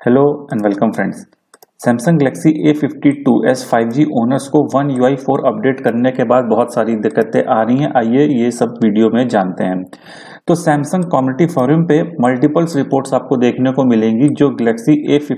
Hello and welcome friends. Samsung Galaxy A52s 5G owners को One UI 4 update करने के बाद बहुत सारी दिक्कतें आ रही हैं। आइए ये सब वीडियो में जानते हैं। तो सैमसंग कम्युनिटी फोरम पे मल्टीपल्स रिपोर्ट्स आपको देखने को मिलेंगी जो गैलेक्सी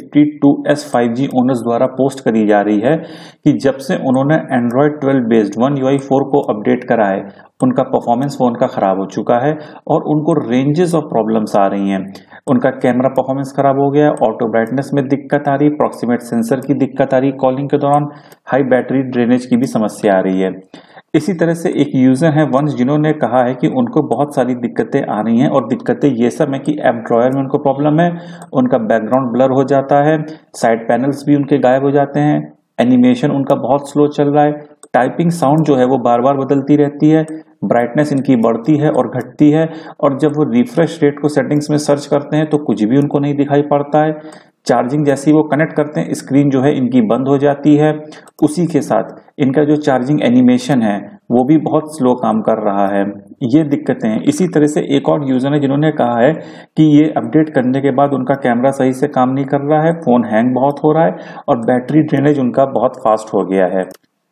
A52s 5G ओनर्स द्वारा पोस्ट करी जा रही है कि जब से उन्होंने एंड्रॉयड 12 बेस्ड One UI 4 को अपडेट करा है उनका परफॉर्मेंस फोन का खराब हो चुका है और उनको रेंजेस ऑफ प्रॉब्लम्स आ रही हैं। उनका कैमरा परफॉर्मेंस खराब हो गया है, ऑटो ब्राइटनेस में दिक्कत आ रही है, प्रॉक्सिमेट सेंसर की दिक्कत आ रही है, कॉलिंग के दौरान हाई बैटरी ड्रेनेज की भी समस्या आ रही है। इसी तरह से एक यूजर है वंश जिन्होंने कहा है कि उनको बहुत सारी दिक्कतें आ रही हैं और दिक्कतें ये सब है कि ऐप ड्रॉयर में उनको प्रॉब्लम है, उनका बैकग्राउंड ब्लर हो जाता है, साइड पैनल्स भी उनके गायब हो जाते हैं, एनिमेशन उनका बहुत स्लो चल रहा है, टाइपिंग साउंड जो है वो बार बार बदलती रहती है, ब्राइटनेस इनकी बढ़ती है और घटती है और जब वो रिफ्रेश रेट को सेटिंग्स में सर्च करते हैं तो कुछ भी उनको नहीं दिखाई पड़ता है। चार्जिंग जैसी वो कनेक्ट करते हैं स्क्रीन जो है इनकी बंद हो जाती है। उसी के साथ इनका जो चार्जिंग एनिमेशन है वो भी बहुत स्लो काम कर रहा है। ये दिक्कतें हैं। इसी तरह से एक और यूजर ने जिन्होंने कहा है कि ये अपडेट करने के बाद उनका कैमरा सही से काम नहीं कर रहा है, फोन हैंग बहुत हो रहा है और बैटरी ड्रेनेज उनका बहुत फास्ट हो गया है।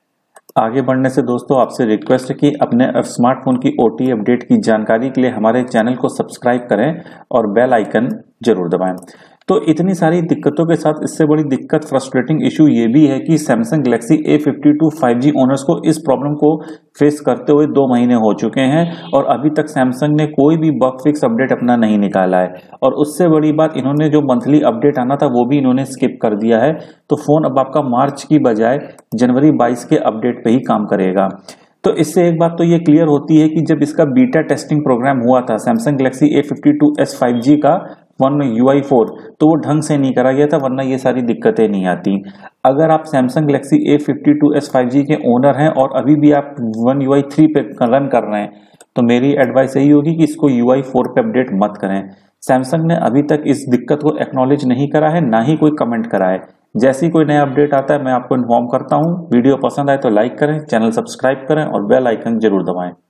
आगे बढ़ने से दोस्तों आपसे रिक्वेस्ट है कि अपने स्मार्टफोन की OT अपडेट की जानकारी के लिए हमारे चैनल को सब्सक्राइब करें और बेल आइकन जरूर दबाएं। तो इतनी सारी दिक्कतों के साथ इससे बड़ी दिक्कत फ्रस्ट्रेटिंग इशू ये भी है कि Samsung Galaxy A52 5G owners को इस प्रॉब्लम को फेस करते हुए 2 महीने हो चुके हैं और अभी तक सैमसंग ने कोई भी बग फिक्स अपडेट अपना नहीं निकाला है। और उससे बड़ी बात इन्होंने जो मंथली अपडेट आना था वो भी इन्होंने स्किप कर दिया है। तो फोन अब आपका मार्च की बजाय जनवरी 22 के अपडेट पे ही काम करेगा। तो इससे एक बात तो ये क्लियर होती है कि जब इसका बीटा टेस्टिंग प्रोग्राम हुआ था सैमसंग गैलेक्सी A52s 5G का One UI 4 तो वो ढंग से नहीं करा गया था, वरना ये सारी दिक्कतें नहीं आती। अगर आप सैमसंग गैलेक्सी A52s 5G के ओनर हैं और अभी भी आप One UI 3 पे रन कर रहे हैं तो मेरी एडवाइस यही होगी कि इसको UI 4 पे अपडेट मत करें। सैमसंग ने अभी तक इस दिक्कत को एक्नॉलेज नहीं करा है, ना ही कोई कमेंट करा है। जैसे ही कोई नया अपडेट आता है मैं आपको इन्फॉर्म करता हूँ। वीडियो पसंद आए तो लाइक करें, चैनल सब्सक्राइब करें और बेल आइकन जरूर दबाएं।